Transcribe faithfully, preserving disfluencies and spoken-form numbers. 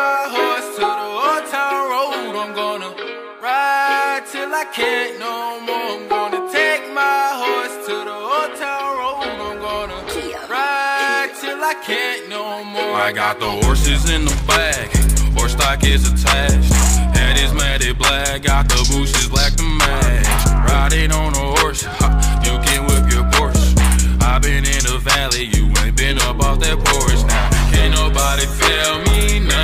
my horse to the old town road. I'm gonna ride till I can't no more. I'm gonna take my horse to the old town road. I'm gonna ride till I can't no more. I got the horses in the bag, horse stock is attached. Head is matted black, got the bushes black to match. Riding on a horse, ha, you can whip your Porsche. I been in the valley, you ain't been up off that porch now. Can't nobody feel me now.